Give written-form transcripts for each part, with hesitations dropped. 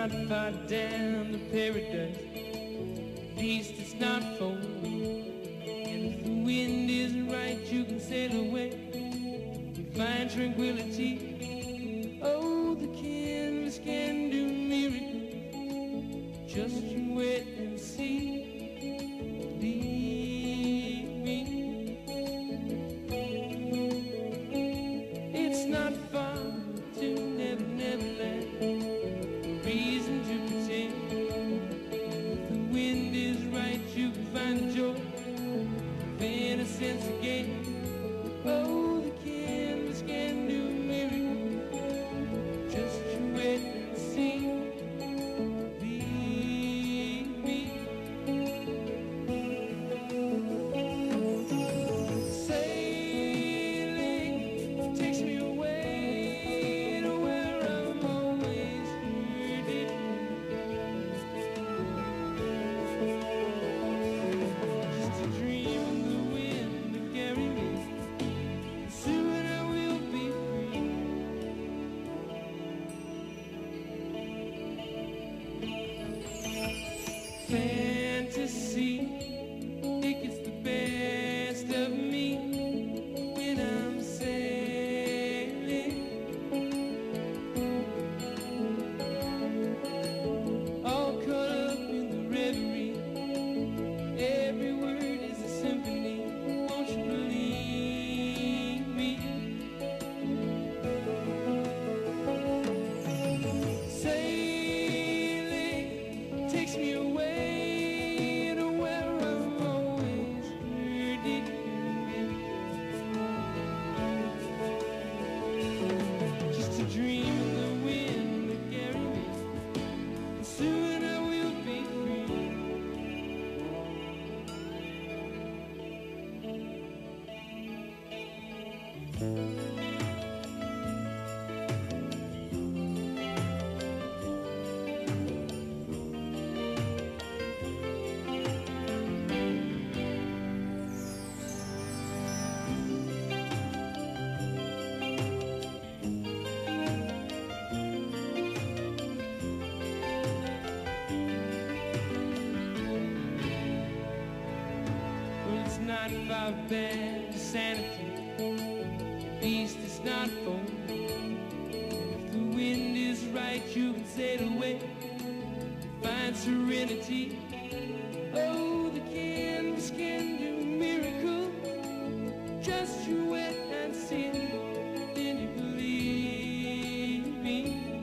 not far down to paradise. At least it's not for me. And if the wind isn't right, you can sail away and find tranquility. Oh, the canvas can do miracles. Just you wait and see. Believe me. It's not far to Never, Neverland. Reason to pretend. If the wind is right, you can find the joy of innocence again. Oh, the canvas can do miracles. Just you wait and see. Believe me. Sailing takes me away to where I'm always hurting. Just a dream in the wind to carry me. Soon I will be free. Fantasy, it gets the best of me when I'm sailing. All caught up in the reverie. Every word is a symphony. Won't you believe me? Sailing takes me away to where I'm always hurting. Just a dream in the wind to carry me. Soon I will be free. Well, it's not far back to Santa Fe. At least it's not for me. If the wind is right, you can sail away and find serenity. Oh, the canvas can do miracles. Just you wait and see. Then you believe me.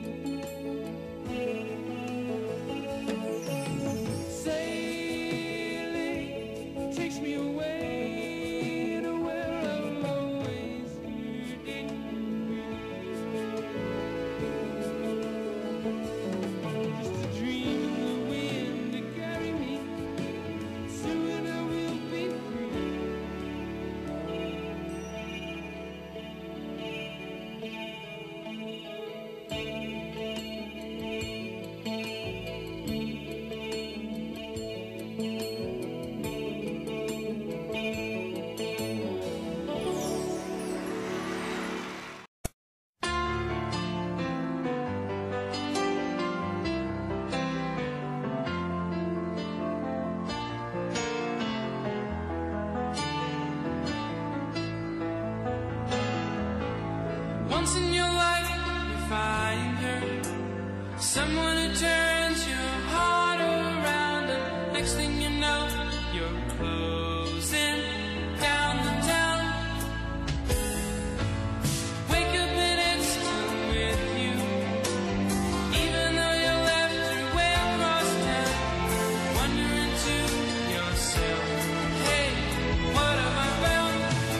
Sailing takes me away to where I'm always hurting. Just a dream in the wind to carry me. Soon I will be free. Once in your life you find her, someone who turns your heart around, and next thing you know you're closing down the town. Wake up and it's still with you, even though you left her way across town. Wondering to yourself, hey, what have I found?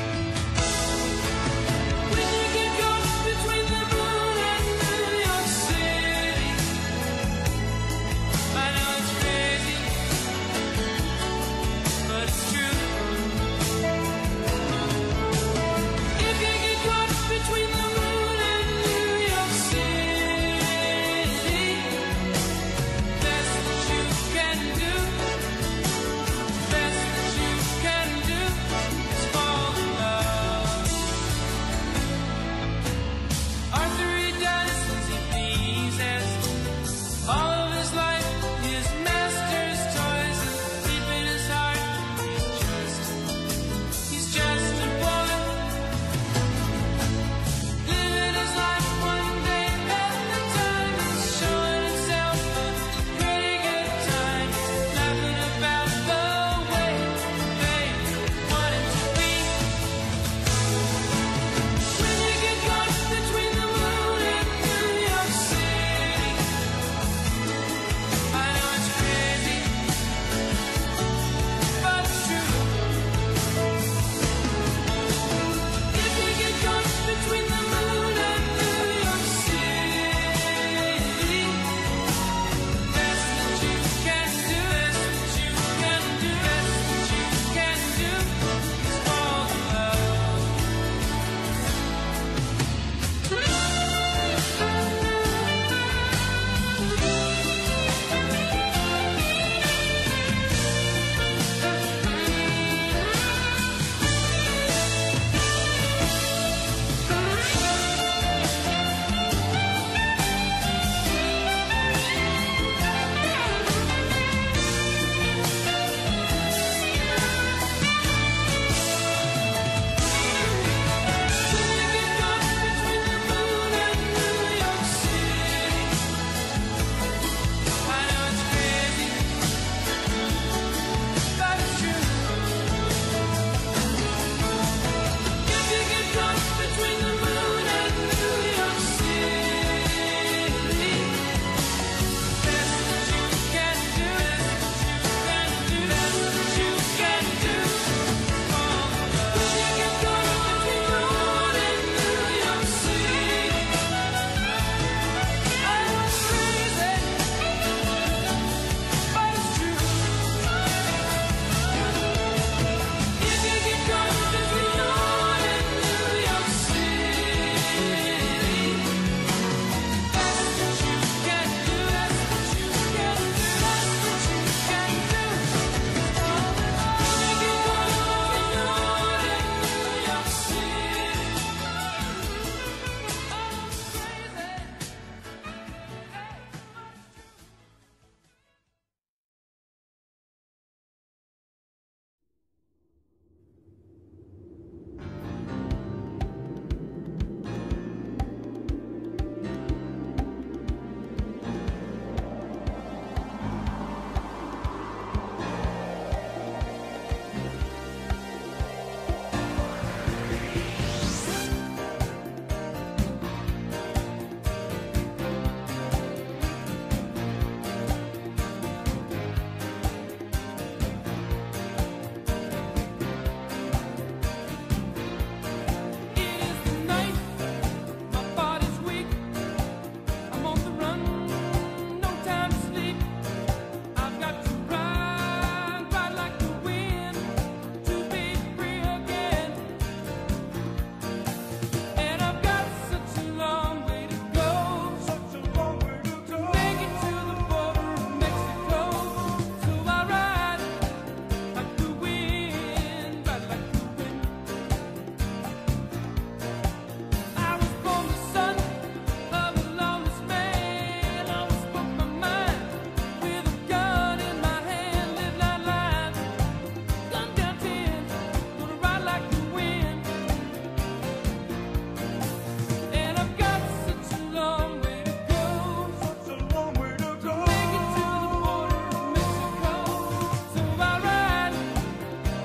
When you get caught between the moon and New York City, I know it's crazy, but it's true.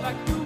like you